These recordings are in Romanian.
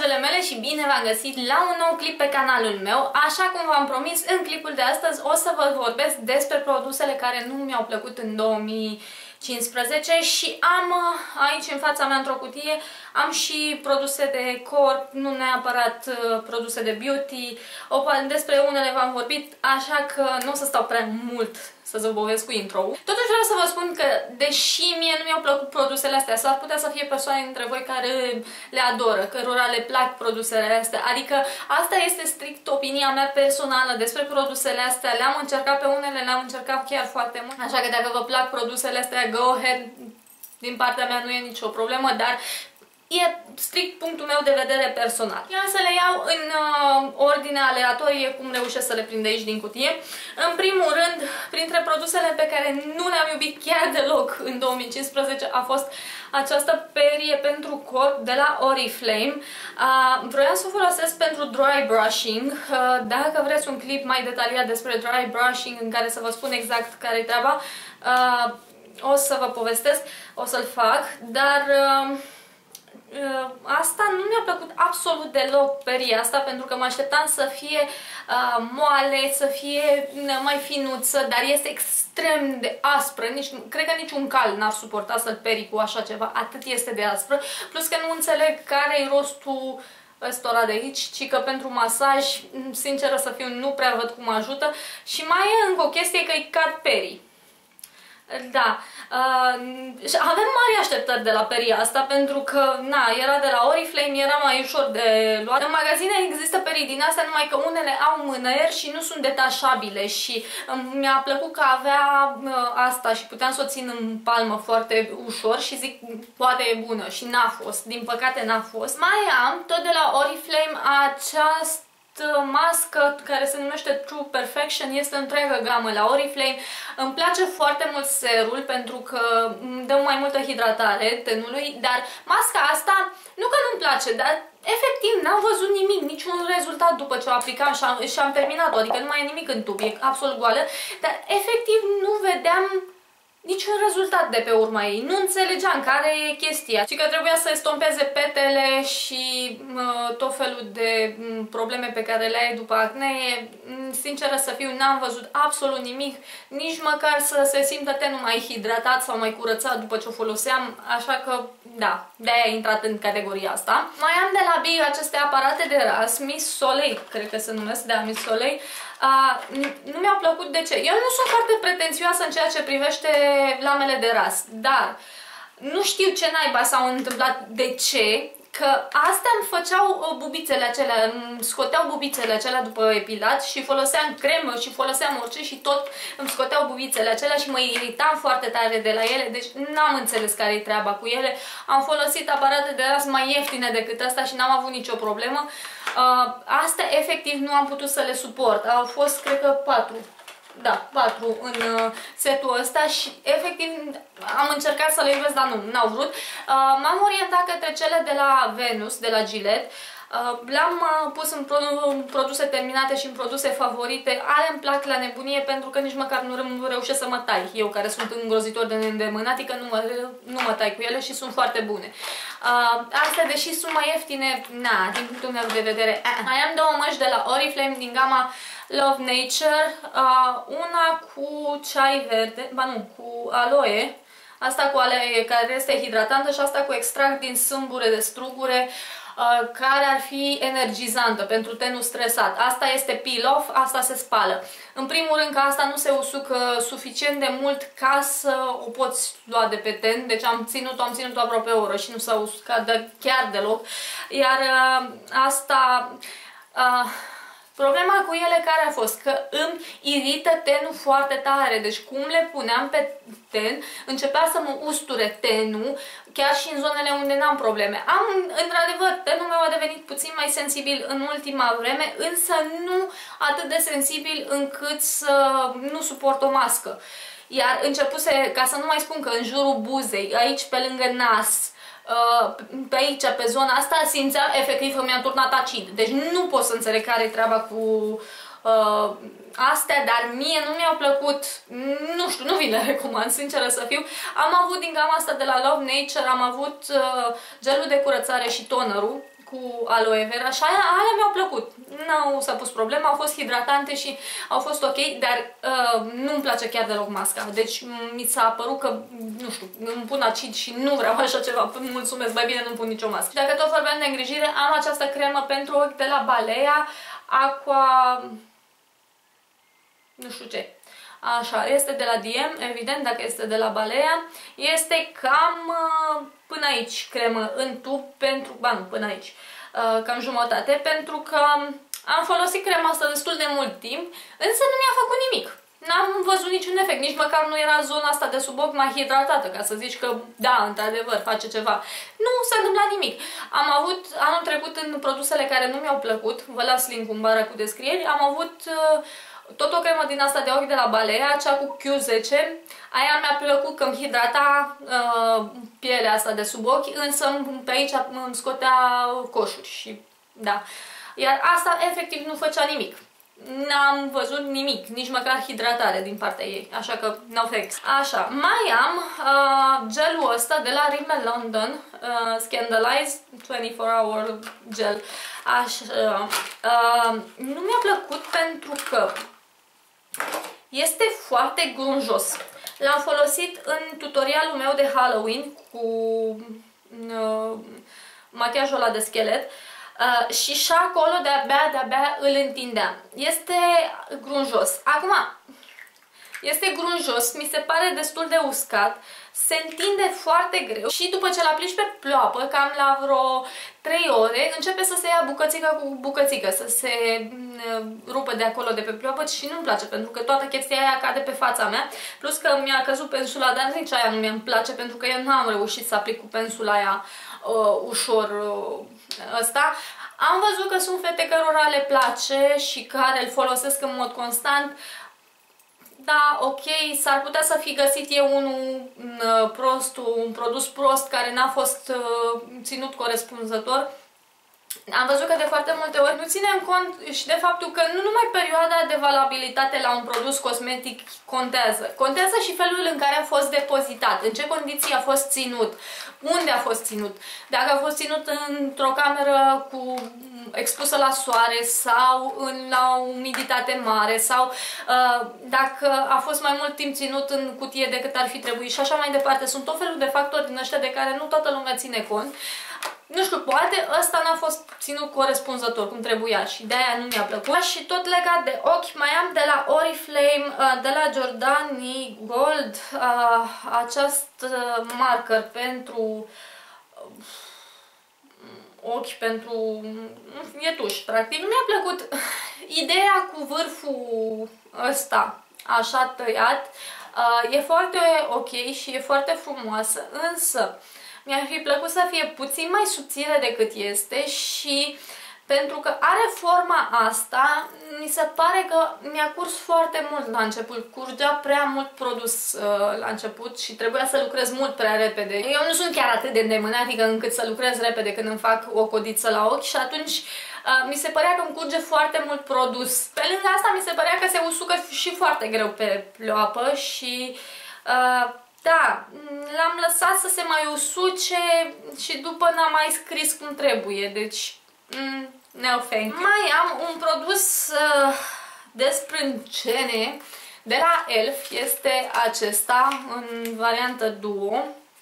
dragele mele și bine v-am găsit la un nou clip pe canalul meu. Așa cum v-am promis, în clipul de astăzi o să vă vorbesc despre produsele care nu mi-au plăcut în 2015 și am aici în fața mea într-o cutie am și produse de corp, nu neapărat produse de beauty. Despre unele v-am vorbit, așa că nu o să stau prea mult să zăbovesc cu intro-ul. Totuși vreau să vă spun că, deși mie nu mi-au plăcut produsele astea, s-ar putea să fie persoane dintre voi care le adoră, cărora le plac produsele astea. Adică asta este strict opinia mea personală despre produsele astea. Le-am încercat pe unele, le-am încercat chiar foarte mult. Așa că dacă vă plac produsele astea, go ahead. Din partea mea nu e nicio problemă, dar e strict punctul meu de vedere personal. Eu am să le iau în ordine aleatorie, cum reușesc să le prind aici din cutie. În primul rând, printre produsele pe care nu le-am iubit chiar deloc în 2015 a fost această perie pentru corp de la Oriflame. Vroiam să o folosesc pentru dry brushing. Dacă vreți un clip mai detaliat despre dry brushing în care să vă spun exact care-i treaba, o să vă povestesc, o să-l fac, dar asta nu mi-a plăcut absolut deloc, peria asta, pentru că mă așteptam să fie moale, să fie mai finuță, dar este extrem de aspră. Cred că niciun cal n-ar suporta să-l peri cu așa ceva, atât este de aspră. Plus că nu înțeleg care-i rostul ăstora de aici, ci că pentru masaj, sinceră să fiu, nu prea văd cum ajută. Și mai e încă o chestie, că-i cad perii. Da, avem mari așteptări de la peria asta, pentru că, na, era de la Oriflame, era mai ușor de luat. În magazine există perii din astea, numai că unele au mânăieri și nu sunt detașabile și mi-a plăcut că avea asta și puteam să o țin în palmă foarte ușor și zic, poate e bună, și n-a fost, din păcate n-a fost. Mai am, tot de la Oriflame, această mască care se numește True Perfection, este o întreagă gamă la Oriflame. Îmi place foarte mult serul pentru că îmi dă mai multă hidratare tenului, dar masca asta nu că nu-mi place, dar efectiv n-am văzut nimic, niciun rezultat după ce o aplicam și am terminat-o, adică nu mai e nimic în tub, e absolut goală, dar efectiv nu vedeam niciun rezultat de pe urma ei. Nu înțelegeam care e chestia. Și că trebuia să estompeze petele și tot felul de probleme pe care le ai după acne. Sinceră să fiu, n-am văzut absolut nimic. Nici măcar să se simtă tenul mai hidratat sau mai curățat după ce o foloseam. Așa că, da, de-aia a intrat în categoria asta. Mai am de la Big aceste aparate de ras, Miss Soleil, cred că se numesc, da, Miss Soleil. Nu mi-a plăcut. De ce? Eu nu sunt foarte pretențioasă în ceea ce privește lamele de ras, dar nu știu ce naiba s-au întâmplat, de ce, că astea îmi făceau bubițele acelea, îmi scoteau bubițele acelea după epilat și foloseam cremă și foloseam orice și tot îmi scoteau bubițele acelea și mă iritam foarte tare de la ele, deci n-am înțeles care-i treaba cu ele. Am folosit aparate de ras mai ieftine decât asta și n-am avut nicio problemă. Astea efectiv nu am putut să le suport, au fost cred că 4. Da, 4 în setul ăsta și efectiv am încercat să le iubesc, dar n-au vrut. M-am orientat către cele de la Venus, de la Gillette. Le-am pus în produse terminate și în produse favorite. Ale îmi plac la nebunie pentru că nici măcar nu reușesc să mă tai. Eu, care sunt îngrozitor de neîndemânatică, nu mă tai cu ele și sunt foarte bune. Astea, deși sunt mai ieftine, na, din punctul meu de vedere. Mai am două măști de la Oriflame din gama Love Nature. Una cu ceai verde, ba nu, cu aloe. Asta cu aloe care este hidratantă și asta cu extract din sâmbure de strugure, care ar fi energizantă pentru tenul stresat. Asta este peel-off, asta se spală. În primul rând că asta nu se usucă suficient de mult ca să o poți lua de pe ten, deci am ținut-o aproape o oră și nu s-a uscat chiar deloc. Iar asta... Problema cu ele care a fost? Că îmi irită tenul foarte tare, deci cum le puneam pe ten, începea să mă usture tenul, chiar și în zonele unde n-am probleme. Într-adevăr, tenul meu a devenit puțin mai sensibil în ultima vreme, însă nu atât de sensibil încât să nu suport o mască. Iar începuse, ca să nu mai spun că în jurul buzei, aici pe lângă nas, pe aici, pe zona asta, simțeam efectiv că mi-am turnat acid. Deci nu pot să înțeleg care-i treaba cu astea, dar mie nu mi-au plăcut, nu știu, nu vi le recomand, sinceră să fiu. Am avut din gama asta de la Love Nature, am avut gelul de curățare și tonerul, cu aloe vera și alea mi-au plăcut. N-au s-a pus problema, au fost hidratante și au fost ok, dar nu-mi place chiar deloc masca. Deci mi s-a părut că, nu știu, îmi pun acid și nu vreau așa ceva. Mulțumesc, mai bine nu pun nicio mască. Dacă tot vorbeam de îngrijire, am această cremă pentru ochi de la Balea, Aqua... nu știu ce. Așa, este de la DM, evident, dacă este de la Balea. Este cam până aici cremă în tub pentru... ba nu, până aici. Cam jumătate, pentru că am folosit crema asta destul de mult timp, însă nu mi-a făcut nimic. N-am văzut niciun efect, nici măcar nu era zona asta de sub ochi mai hidratată, ca să zici că, da, într-adevăr, face ceva. Nu s-a întâmplat nimic. Am avut, anul trecut, în produsele care nu mi-au plăcut, vă las link-ul în bară cu descrieri, am avut tot o cremă din asta de ochi de la Balea, cea cu Q10. Aia mi-a plăcut că îmi hidrata pielea asta de sub ochi, însă pe aici îmi scotea coșuri și, da. Iar asta, efectiv, nu făcea nimic. N-am văzut nimic, nici măcar hidratare din partea ei, așa că no thanks. Așa, mai am gelul ăsta de la Rimmel London, Scandalize 24-hour gel. Așa, nu mi-a plăcut pentru că este foarte grunjos. L-am folosit în tutorialul meu de Halloween cu machiajul ăla de schelet. Și acolo de-abia îl întindeam. Este grunjos. Acum, este grunjos, mi se pare destul de uscat, se întinde foarte greu și după ce l-aplici pe ploapă, cam la vreo 3 ore, începe să se ia bucățică cu bucățică, să se rupă de acolo de pe ploapă și nu-mi place, pentru că toată chestia aia cade pe fața mea, plus că mi-a căzut pensula, dar nici aia nu mi-mi place, pentru că eu nu am reușit să aplic cu pensula aia ușor ăsta. Am văzut că sunt fete cărora le place și care îl folosesc în mod constant. Da, ok, s-ar putea să fi găsit eu unul prost, un produs prost care n-a fost ținut corespunzător. Am văzut că de foarte multe ori nu ținem cont și de faptul că nu numai perioada de valabilitate la un produs cosmetic contează. Contează și felul în care a fost depozitat, în ce condiții a fost ținut, unde a fost ținut. Dacă a fost ținut într-o cameră expusă la soare sau la umiditate mare sau dacă a fost mai mult timp ținut în cutie decât ar fi trebuit și așa mai departe. Sunt tot felul de factori din ăștia de care nu toată lumea ține cont. Nu știu, poate ăsta n-a fost ținut corespunzător cum trebuia și de-aia nu mi-a plăcut. Și tot legat de ochi, mai am de la Oriflame, de la Giordani Gold, acest marker pentru ochi, pentru ietuș, practic. Nu mi-a plăcut ideea cu vârful ăsta așa tăiat. E foarte ok și e foarte frumoasă, însă mi-ar fi plăcut să fie puțin mai subțire decât este și pentru că are forma asta, mi se pare că mi-a curs foarte mult la început. Curgea prea mult produs la început și trebuia să lucrez mult prea repede. Eu nu sunt chiar atât de îndemânatică încât să lucrez repede când îmi fac o codiță la ochi și atunci mi se părea că îmi curge foarte mult produs. Pe lângă asta mi se părea că se usucă și foarte greu pe ploapă și... da, l-am lăsat să se mai usuce și după n-am mai scris cum trebuie, deci no thank you. Mai am un produs de sprâncene de la Elf, este acesta în variantă duo.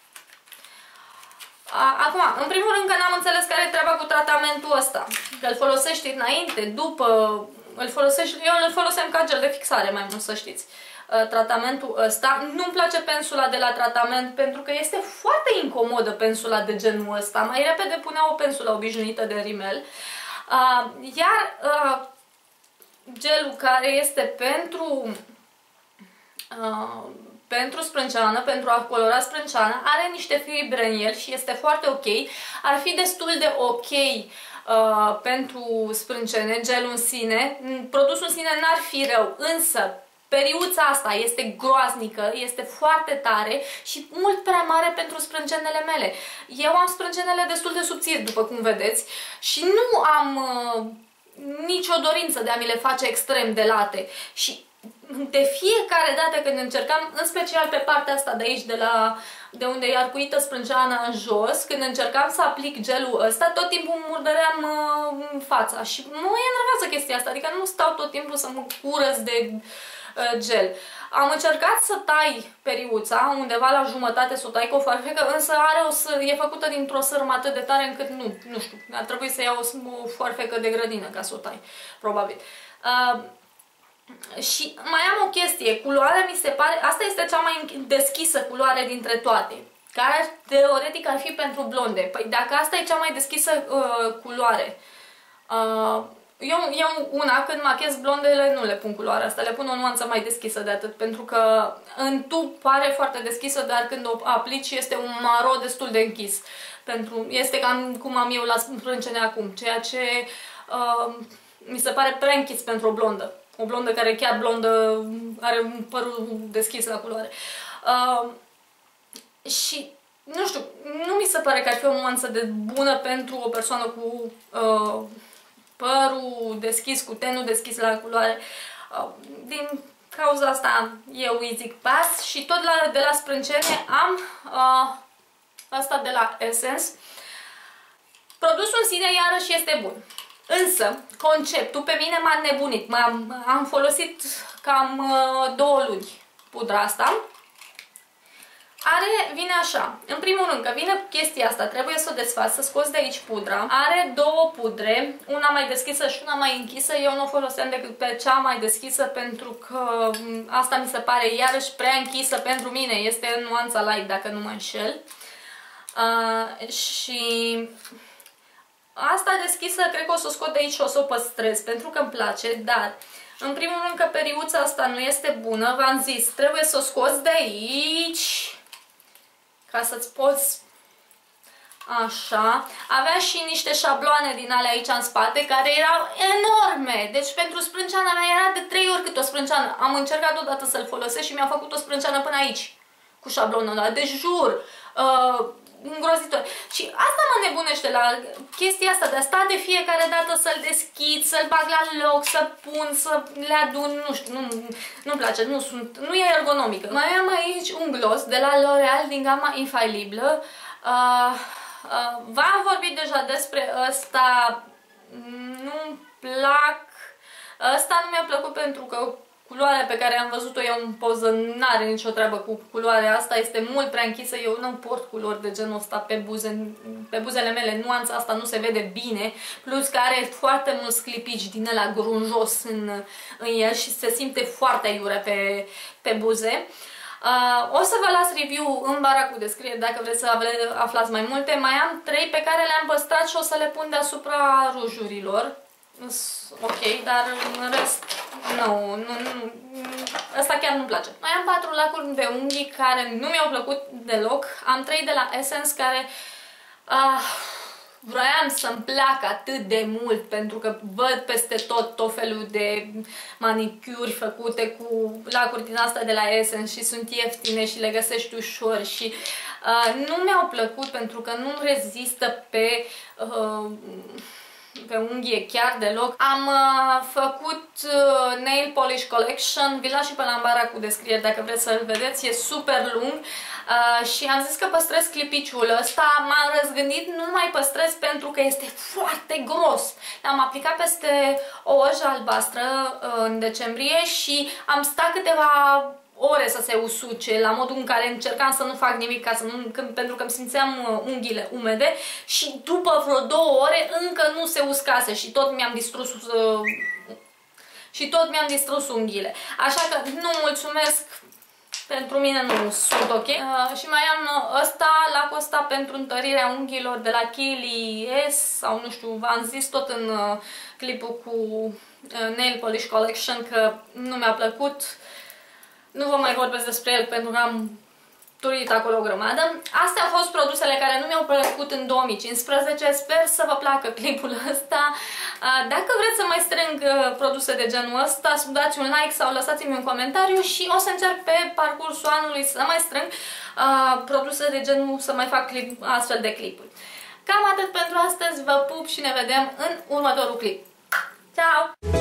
Acum, în primul rând că n-am înțeles care e treaba cu tratamentul ăsta, că îl folosești înainte, după, îl folosești, eu îl foloseam ca gel de fixare mai mult, să știți. Tratamentul ăsta. Nu-mi place pensula de la tratament pentru că este foarte incomodă pensula de genul ăsta. Mai repede punea o pensulă obișnuită de Rimmel. Iar gelul care este pentru sprânceană, pentru a colora sprânceana, are niște fibre în el și este foarte ok. Ar fi destul de ok pentru sprâncene, gelul în sine. Produsul în sine n-ar fi rău, însă periuța asta este groaznică, este foarte tare și mult prea mare pentru sprâncenele mele. Eu am sprâncenele destul de subțiri, după cum vedeți, și nu am nicio dorință de a mi le face extrem de late. Și de fiecare dată când încercam, în special pe partea asta de aici, de la de unde e arcuită sprânceana în jos, când încercam să aplic gelul ăsta, tot timpul murdăream fața și mă enervează chestia asta, adică nu stau tot timpul să mă curăț de gel. Am încercat să tai periuța, undeva la jumătate să o tai cu o foarfecă, însă e făcută dintr-o sârmă atât de tare încât nu știu, ar trebui să iau o foarfecă de grădină ca să o tai, probabil. Și mai am o chestie, culoarea mi se pare, asta este cea mai deschisă culoare dintre toate, care teoretic ar fi pentru blonde. Păi dacă asta e cea mai deschisă culoare, eu una, când machez blondele, nu le pun culoarea asta, le pun o nuanță mai deschisă de atât, pentru că în tub pare foarte deschisă, dar când o aplici este un maro destul de închis. Este cam cum am eu la sprâncene acum, ceea ce mi se pare prea închis pentru o blondă. O blondă care e chiar blondă, are un părul deschis la culoare. Și, nu știu, nu mi se pare că ar fi o nuanță bună pentru o persoană cu părul deschis, cu tenul deschis la culoare. Din cauza asta eu îi zic pas și tot de la sprâncene am asta de la Essence. Produsul în sine iarăși este bun. Însă, conceptul pe mine m-a nebunit. Am folosit cam 2 luni pudra asta. Vine așa, în primul rând că vine chestia asta, trebuie să o desfaci, să scoți de aici pudra. Are 2 pudre, una mai deschisă și una mai închisă. Eu nu o foloseam decât pe cea mai deschisă pentru că asta mi se pare iarăși prea închisă pentru mine. Este nuanța light, dacă nu mă înșel. Și asta deschisă, cred că o să o scot de aici și o să o păstrez pentru că îmi place, dar în primul rând că periuța asta nu este bună, v-am zis, trebuie să o scoți de aici ca să-ți poți așa. Avea și niște șabloane din alea aici în spate care erau enorme, deci pentru sprânceana mea era de 3 ori cât o sprânceană. Am încercat odată să-l folosesc și mi-a făcut o sprânceană până aici cu șablonul ăla, deci jur, îngrozitor. Și asta mă nebunește la chestia asta de a sta de fiecare dată să-l deschid, să-l bag la loc, să pun, să le adun, nu știu, nu-mi place, nu e ergonomică. Mai am aici un gloss de la L'Oreal din gama Infallible. V-am vorbit deja despre ăsta, nu-mi plac, ăsta nu mi-a plăcut pentru că culoarea pe care am văzut-o eu în poză n-are nicio treabă cu culoarea asta, este mult prea închisă, eu nu port culori de genul ăsta pe buzele mele, nuanța asta nu se vede bine, plus că are foarte mulți clipici din ăla grunjos în el și se simte foarte aiurea pe buze. O să vă las review în bara cu descriere dacă vreți să aflați mai multe. Mai am 3 pe care le-am păstrat și o să le pun deasupra rujurilor. Ok, dar în rest nu, asta chiar nu-mi place. Mai am 4 lacuri de unghii care nu mi-au plăcut deloc. Am 3 de la Essence care vroiam să-mi placă atât de mult pentru că văd peste tot felul de manicuri făcute cu lacuri din asta de la Essence și sunt ieftine și le găsești ușor și nu mi-au plăcut pentru că nu rezistă pe unghie chiar deloc. Am făcut Nail Polish Collection, vi-l las și pe la bara cu descriere dacă vreți să-l vedeți, e super lung și am zis că păstrez clipiciul ăsta, m-am răzgândit, nu mai păstrez pentru că este foarte gros. L-am aplicat peste o orjă albastră în decembrie și am stat câteva ore să se usuce, la modul în care încercam să nu fac nimic pentru că îmi simțeam unghiile umede și după vreo 2 ore încă nu se uscase și tot mi-am distrus unghiile. Așa că nu mulțumesc, pentru mine nu sunt ok. Și mai am lacul ăsta pentru întărirea unghiilor de la Kili S sau nu știu, v-am zis tot în clipul cu Nail Polish Collection că nu mi-a plăcut. Nu vă mai vorbesc despre el pentru că am turit acolo o grămadă. Astea au fost produsele care nu mi-au plăcut în 2015. Sper să vă placă clipul ăsta. Dacă vreți să mai strâng produse de genul ăsta, dați un like sau lăsați-mi un comentariu și o să încerc pe parcursul anului să mai strâng produse de genul, să mai fac astfel de clipuri. Cam atât pentru astăzi, vă pup și ne vedem în următorul clip. Ciao!